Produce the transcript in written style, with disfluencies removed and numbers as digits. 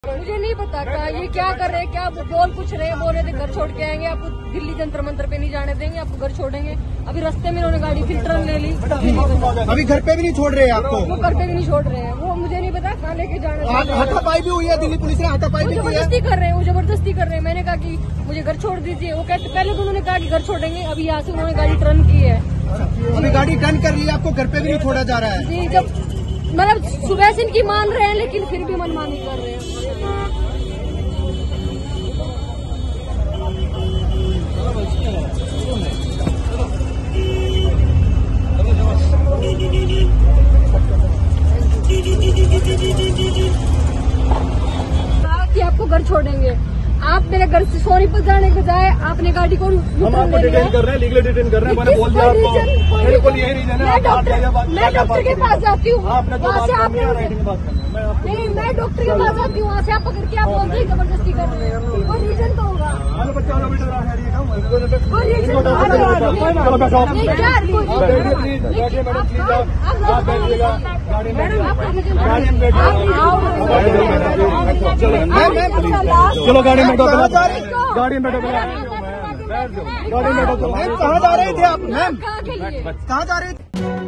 मुझे नहीं पता ये क्या कर रहे हैं, क्या बोल कुछ रहे, बोल रहे थे घर छोड़ के आएंगे, आपको दिल्ली जंतर मंतर पे नहीं जाने देंगे, आपको घर छोड़ेंगे। अभी रास्ते में इन्होंने गाड़ी फिल्टर ले ली, अभी घर पे भी नहीं छोड़ रहे हैं आपको? वो घर पे भी नहीं छोड़ रहे हैं, वो मुझे नहीं पता कहाँ लेके जाना। हाथापाई भी हुई है, दिल्ली पुलिस ने हाथापाई भी की है। जबरदस्ती कर रहे हैं, वो जबरदस्ती कर रहे हैं। मैंने कहा कि मुझे घर छोड़ दीजिए, वो कहते पहले तो उन्होंने कहा कि घर छोड़ेंगे, अभी यहाँ से उन्होंने गाड़ी टर्न की है। अभी गाड़ी टर्न कर ली है, आपको घर पे भी नहीं छोड़ा जा रहा है? जी, जब मतलब सुबह से इनकी मान रहे हैं लेकिन फिर भी मनमानी कर रहे हैं। कि आपको घर छोड़ेंगे, आप मेरे घर से सोनीपत जाने के बजाय आपने गाड़ी को हम आपको डिटेन कर रहे हैं, लीगली डिटेन कर रहे हैं। मैंने बोल दिया आपको, बिल्कुल यही रीजन है। मैं डॉक्टर के पास जाती हूँ, आपने जो बात करनी है राइटिंग बात करनी है। नहीं, मैं डॉक्टर के पास जाती हूँ, वहाँ से आप पकड़ के आप बोलते हैं जबरदस्ती कर रहे हैं, वो रीजन तो होगा। चलो मैं शॉप नहीं यार, प्लीज बैठिए मैडम, प्लीज आप बैठिएगा गाड़ी में, गाड़ी में बैठिए। चलो गाड़ी में बैठो, गाड़ी में बैठो, गाड़ी में बैठो। कहाँ जा रहे थे आप मैम? कहाँ के लिए? कहाँ जा रहे थे?